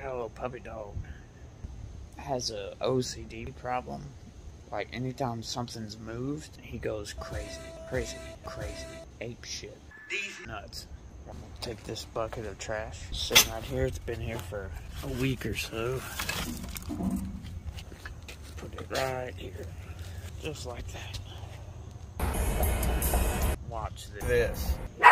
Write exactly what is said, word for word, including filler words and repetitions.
got a little puppy dog. Has a O C D problem. Like, anytime something's moved, he goes crazy, crazy, crazy, ape shit. These nuts. I'm gonna take this bucket of trash, sitting right here. It's been here for a week or so. Put it right here, just like that. Watch this.